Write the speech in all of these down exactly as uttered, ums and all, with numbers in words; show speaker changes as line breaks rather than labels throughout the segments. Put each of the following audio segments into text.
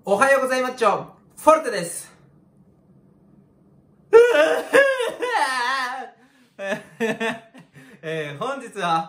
おはようございます。フォルテです。えー、本日は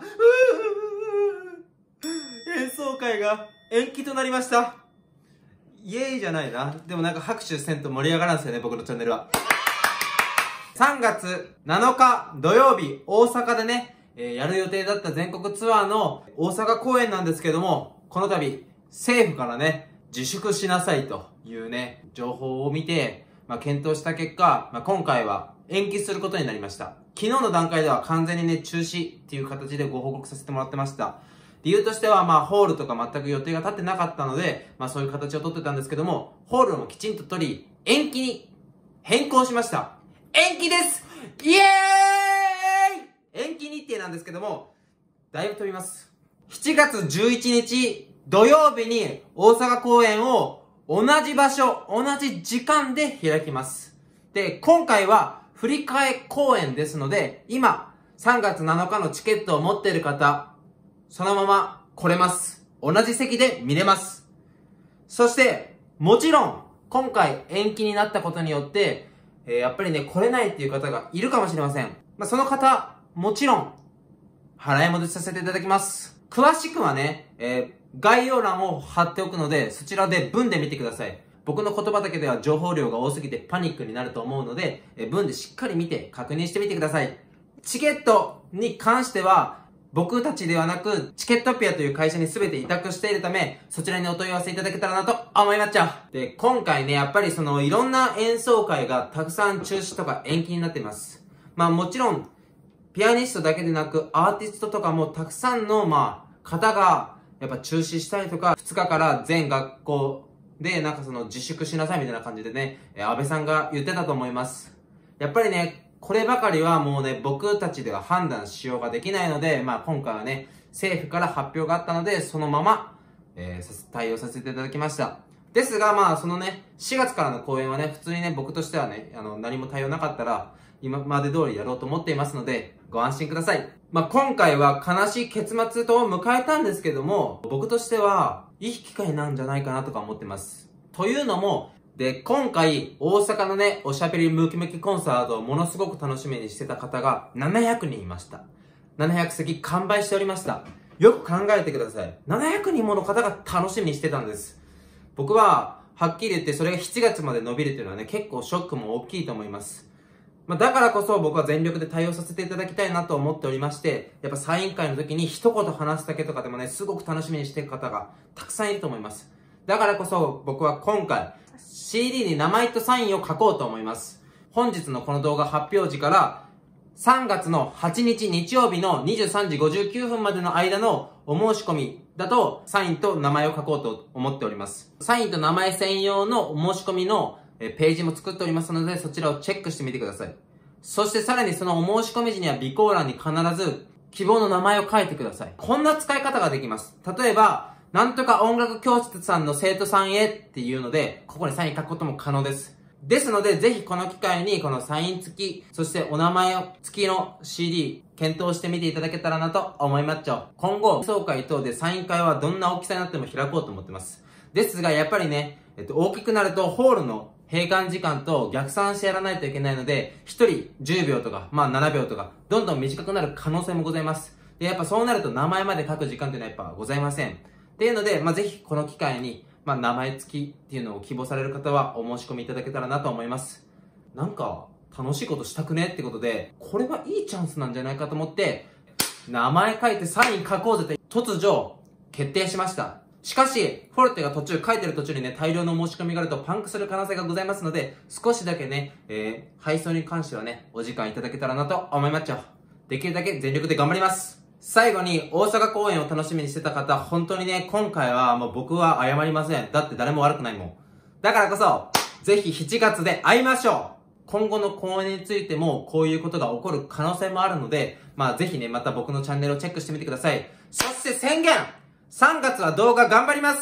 演奏会が延期となりました。イエーイじゃないな。でもなんか拍手せんと盛り上がらんすよね、僕のチャンネルは。さんがつなのか土曜日、大阪でね、えー、やる予定だった全国ツアーの大阪公演なんですけども、この度政府からね、自粛しなさいというね、情報を見て、まあ、検討した結果、まあ、今回は延期することになりました。昨日の段階では完全にね、中止っていう形でご報告させてもらってました。理由としては、まあ、ホールとか全く予定が立ってなかったので、まあ、そういう形を取ってたんですけども、ホールもきちんと取り、延期に変更しました。延期です!イエーイ!延期日程なんですけども、だいぶ飛びます。しちがつじゅういちにち土曜日に大阪公演を同じ場所、同じ時間で開きます。で、今回は振り替え公演ですので、今、さんがつなのかのチケットを持っている方、そのまま来れます。同じ席で見れます。そして、もちろん、今回延期になったことによって、えー、やっぱりね、来れないっていう方がいるかもしれません。まあ、その方、もちろん、払い戻しさせていただきます。詳しくはね、えー、概要欄を貼っておくので、そちらで文で見てください。僕の言葉だけでは情報量が多すぎてパニックになると思うので、えー、文でしっかり見て確認してみてください。チケットに関しては、僕たちではなく、チケットピアという会社に全て委託しているため、そちらにお問い合わせいただけたらなと思いまっちゃう。で、今回ね、やっぱりそのいろんな演奏会がたくさん中止とか延期になっています。まあもちろん、ピアニストだけでなく、アーティストとかもたくさんの、まあ、方が、やっぱ中止したりとか、ふつかから全学校で、なんかその自粛しなさいみたいな感じでね、安倍さんが言ってたと思います。やっぱりね、こればかりはもうね、僕たちでは判断しようができないので、まあ今回はね、政府から発表があったので、そのまま、えー、対応させていただきました。ですが、まあそのね、しがつからの公演はね、普通にね、僕としてはね、あの、何も対応なかったら、今まで通りやろうと思っていますので、ご安心ください。まあ今回は悲しい結末と迎えたんですけども、僕としては、いい機会なんじゃないかなとか思ってます。というのも、で、今回、大阪のね、おしゃべりムキムキコンサートをものすごく楽しみにしてた方がななひゃくにんいました。ななひゃくせき完売しておりました。よく考えてください。ななひゃくにんもの方が楽しみにしてたんです。僕は、はっきり言ってそれがしちがつまで伸びるっていうのはね、結構ショックも大きいと思います。まあ、だからこそ僕は全力で対応させていただきたいなと思っておりまして、やっぱサイン会の時に一言話すだけとかでもね、すごく楽しみにしている方がたくさんいると思います。だからこそ僕は今回、シーディー に名前とサインを書こうと思います。本日のこの動画発表時からさんがつのはちにち日曜日のにじゅうさんじごじゅうきゅうふんまでの間のお申し込みだとサインと名前を書こうと思っております。サインと名前専用のお申し込みのページも作っておりますので、そちらをチェックしてみてください。そしてさらにそのお申し込み時には備考欄に必ず希望の名前を書いてください。こんな使い方ができます。例えば、なんとか音楽教室さんの生徒さんへっていうので、ここにサイン書くことも可能です。ですので、ぜひこの機会にこのサイン付き、そしてお名前付きの シーディー、検討してみていただけたらなと思いまっちゃう。今後、演奏会等でサイン会はどんな大きさになっても開こうと思ってます。ですが、やっぱりね、えっと、大きくなるとホールの閉館時間と逆算してやらないといけないので、ひとりじゅうびょうとか、まあななびょうとか、どんどん短くなる可能性もございます。で、やっぱそうなると名前まで書く時間っていうのはやっぱございません。っていうので、まあ、ぜひこの機会に、まあ、名前付きっていうのを希望される方はお申し込みいただけたらなと思います。なんか、楽しいことしたくねってことで、これはいいチャンスなんじゃないかと思って、名前書いてサイン書こうぜって突如決定しました。しかし、フォルテが途中、書いてる途中にね、大量の申し込みがあるとパンクする可能性がございますので、少しだけね、えー、配送に関してはね、お時間いただけたらなと思いまっちゃう。できるだけ全力で頑張ります。最後に大阪公演を楽しみにしてた方、本当にね、今回はもう僕は謝りません。だって誰も悪くないもん。だからこそ、ぜひしちがつで会いましょう。今後の公演についてもこういうことが起こる可能性もあるので、まあぜひね、また僕のチャンネルをチェックしてみてください。そして宣言 !さんがつは動画頑張ります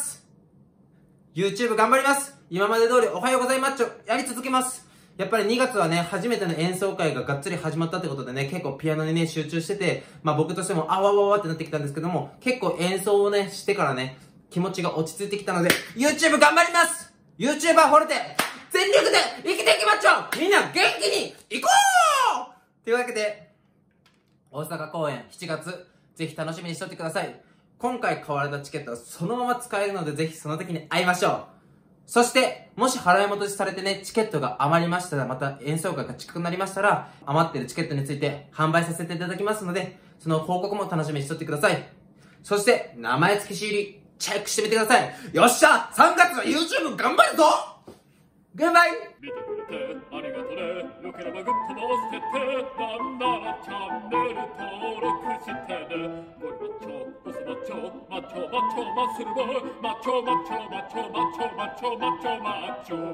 !YouTube 頑張ります。今まで通りおはようございますやり続けます。やっぱりにがつはね、初めての演奏会ががっつり始まったってことでね、結構ピアノにね、集中してて、まあ僕としてもあわわわってなってきたんですけども、結構演奏をね、してからね、気持ちが落ち着いてきたので、YouTube 頑張ります YouTuber フォルテ全力で生きていきましょう。みんな元気に行こうというわけで、大阪公演しちがつ、ぜひ楽しみにしとってください。今回買われたチケットはそのまま使えるので、ぜひその時に会いましょう。そして、もし払い戻しされてね、チケットが余りましたら、また演奏会が近くなりましたら、余ってるチケットについて販売させていただきますので、その報告も楽しみにしとってください。そして、名前付き シーディー、チェックしてみてください。よっしゃ !さんがつは YouTube 頑張るぞグッバイ
見てくれてありがとね。よければグッドも押してて、なんならチャンネル登録してね。ゴリマッチョ、ボスマッチョ、マッチョマッチョマッスルボーイ、マッチョマッチョマッチョマッチョマッチョマッチョマッチョ